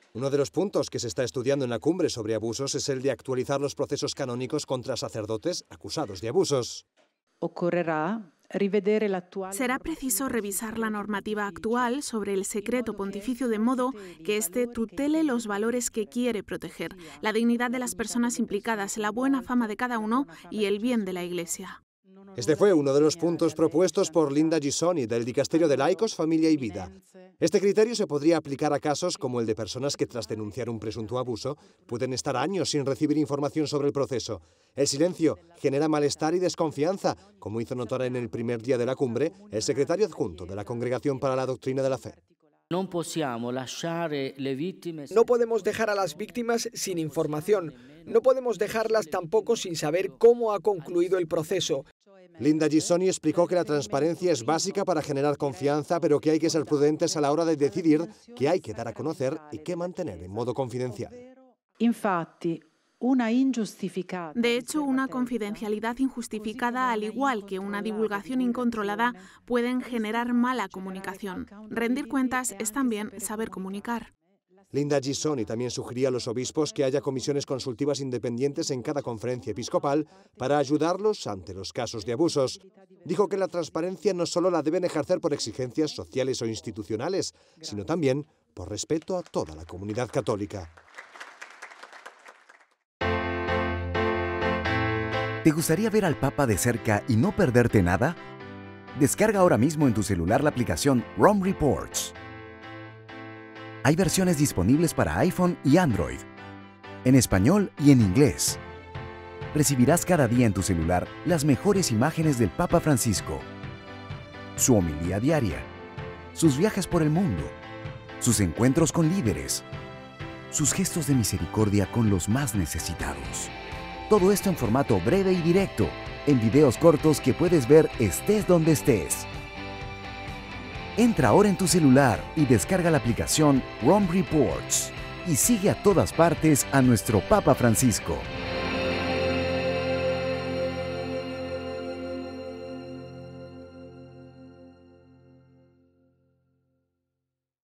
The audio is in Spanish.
Uno de los puntos que se está estudiando en la cumbre sobre abusos es el de actualizar los procesos canónicos contra sacerdotes acusados de abusos. Será preciso revisar la normativa actual sobre el secreto pontificio de modo que éste tutele los valores que quiere proteger, la dignidad de las personas implicadas, la buena fama de cada uno y el bien de la Iglesia. Este fue uno de los puntos propuestos por Linda Gisoni del Dicasterio de Laicos, Familia y Vida. Este criterio se podría aplicar a casos como el de personas que tras denunciar un presunto abuso pueden estar años sin recibir información sobre el proceso. El silencio genera malestar y desconfianza, como hizo notar en el primer día de la cumbre el secretario adjunto de la Congregación para la Doctrina de la Fe. No podemos dejar a las víctimas sin información. No podemos dejarlas tampoco sin saber cómo ha concluido el proceso. Linda Gisoni explicó que la transparencia es básica para generar confianza, pero que hay que ser prudentes a la hora de decidir qué hay que dar a conocer y qué mantener en modo confidencial. De hecho, una confidencialidad injustificada, al igual que una divulgación incontrolada, pueden generar mala comunicación. Rendir cuentas es también saber comunicar. Linda Gisoni también sugería a los obispos que haya comisiones consultivas independientes en cada conferencia episcopal para ayudarlos ante los casos de abusos. Dijo que la transparencia no solo la deben ejercer por exigencias sociales o institucionales, sino también por respeto a toda la comunidad católica. ¿Te gustaría ver al Papa de cerca y no perderte nada? Descarga ahora mismo en tu celular la aplicación Rome Reports. Hay versiones disponibles para iPhone y Android, en español y en inglés. Recibirás cada día en tu celular las mejores imágenes del Papa Francisco, su homilía diaria, sus viajes por el mundo, sus encuentros con líderes, sus gestos de misericordia con los más necesitados. Todo esto en formato breve y directo, en videos cortos que puedes ver estés donde estés. Entra ahora en tu celular y descarga la aplicación Rome Reports y sigue a todas partes a nuestro Papa Francisco.